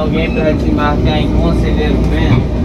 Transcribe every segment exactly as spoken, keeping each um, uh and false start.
alguém pra te marcar em Conselheiro Pena?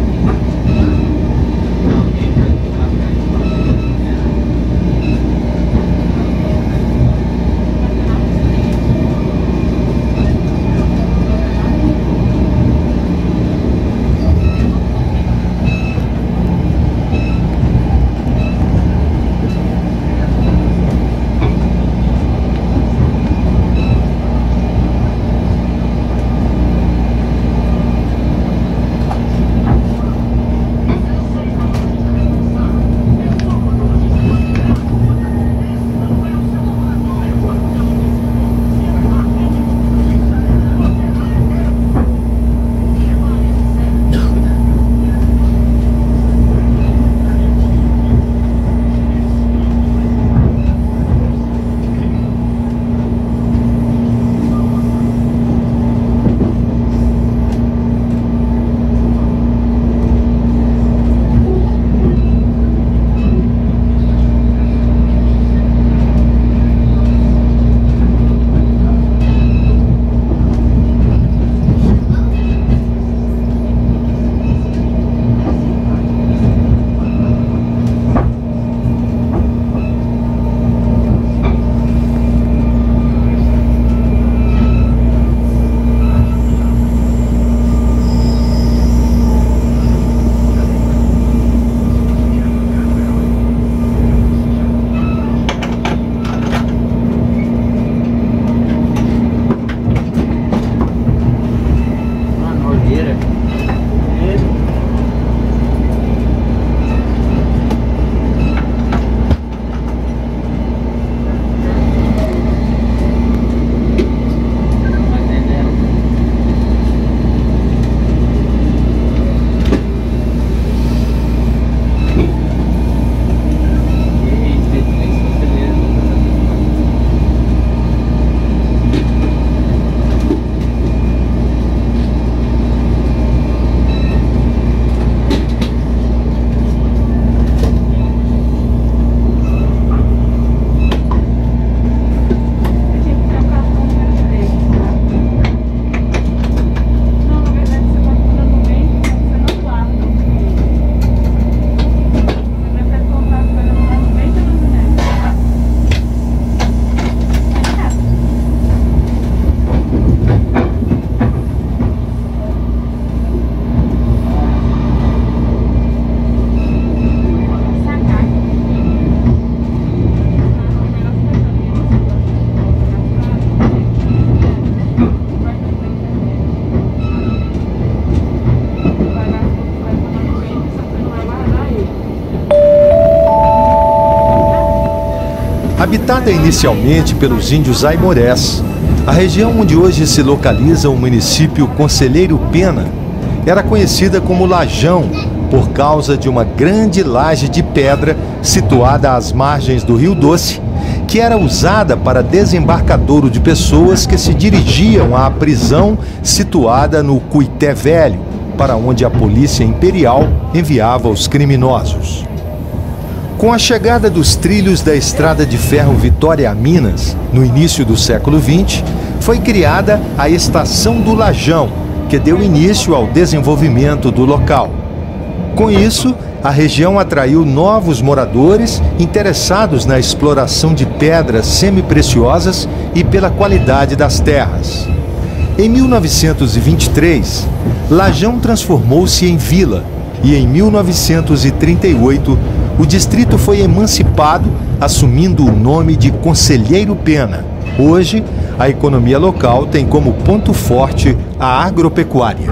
Habitada inicialmente pelos índios aimorés, a região onde hoje se localiza o município Conselheiro Pena era conhecida como Lajão por causa de uma grande laje de pedra situada às margens do Rio Doce, que era usada para desembarcadouro de pessoas que se dirigiam à prisão situada no Cuité Velho, para onde a Polícia Imperial enviava os criminosos. Com a chegada dos trilhos da Estrada de Ferro Vitória a Minas, no início do século vinte, foi criada a Estação do Lajão, que deu início ao desenvolvimento do local. Com isso, a região atraiu novos moradores interessados na exploração de pedras semipreciosas e pela qualidade das terras. Em mil novecentos e vinte e três, Lajão transformou-se em vila e em mil novecentos e trinta e oito, o distrito foi emancipado, assumindo o nome de Conselheiro Pena. Hoje, a economia local tem como ponto forte a agropecuária.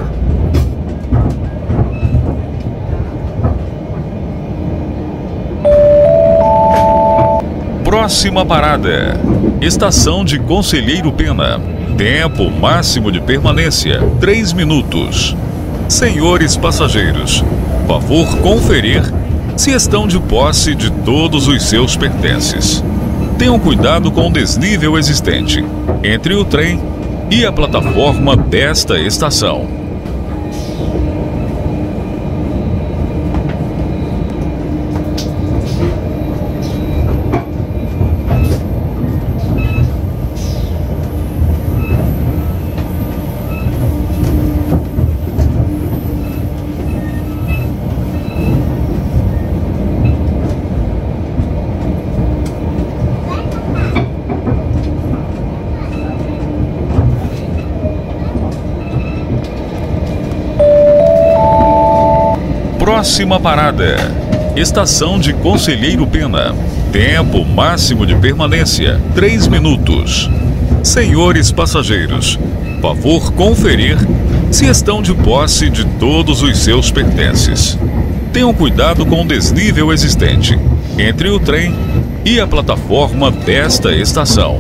Próxima parada: Estação de Conselheiro Pena. Tempo máximo de permanência: três minutos. Senhores passageiros, favor conferir se estão de posse de todos os seus pertences. Tenham cuidado com o desnível existente entre o trem e a plataforma desta estação. Próxima parada: Estação de Conselheiro Pena. Tempo máximo de permanência: três minutos. Senhores passageiros, favor conferir se estão de posse de todos os seus pertences. Tenham cuidado com o desnível existente entre o trem e a plataforma desta estação.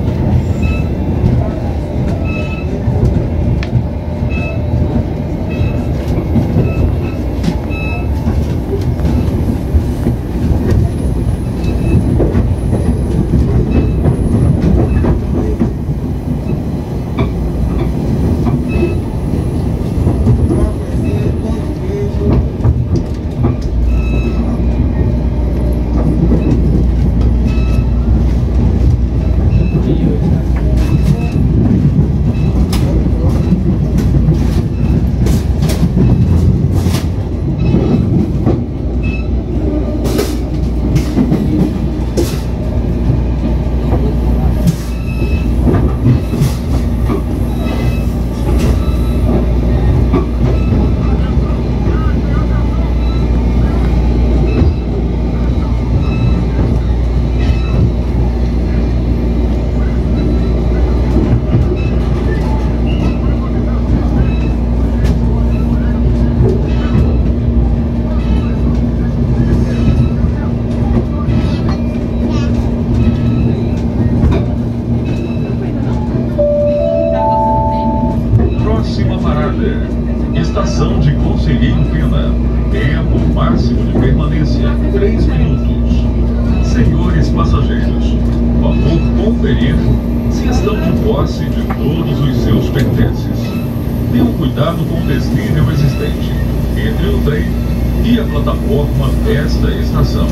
Estação de Conselheiro Pena. Tempo máximo de permanência: três minutos. Senhores passageiros, favor conferir se estão de posse de todos os seus pertences. Tenham cuidado com o desnível existente entre o trem e a plataforma desta estação.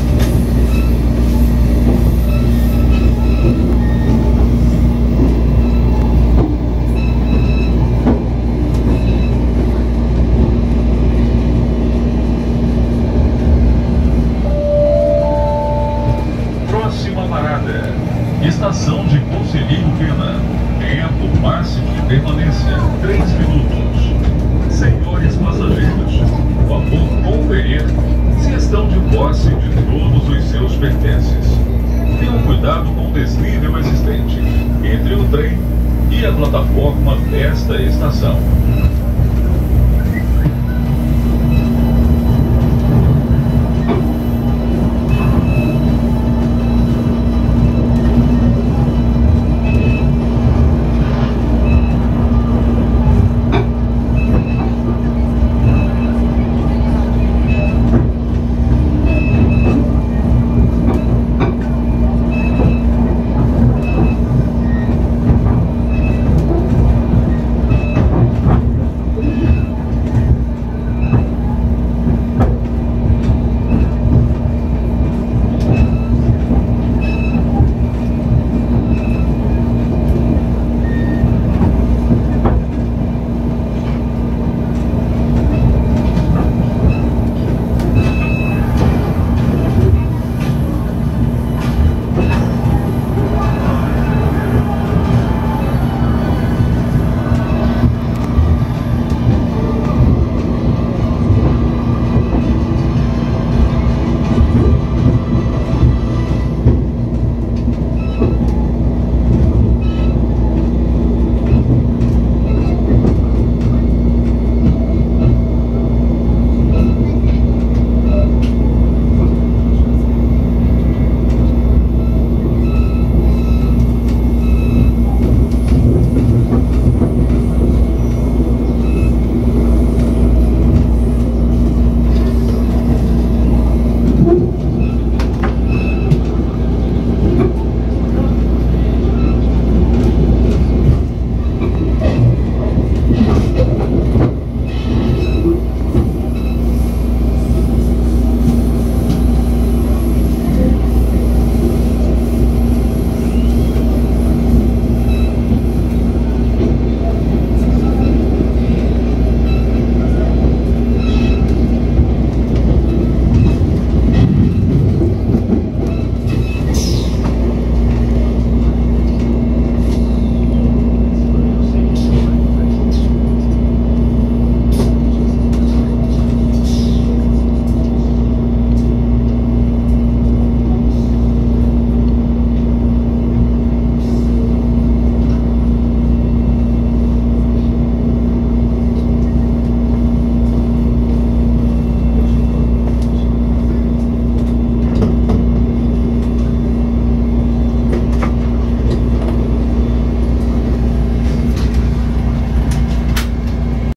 Estação de Conselheiro Pena. Tempo máximo de permanência: três minutos. Senhores passageiros, favor conferir se estão de posse de todos os seus pertences. Tenham cuidado com o desnível existente entre o trem e a plataforma desta estação.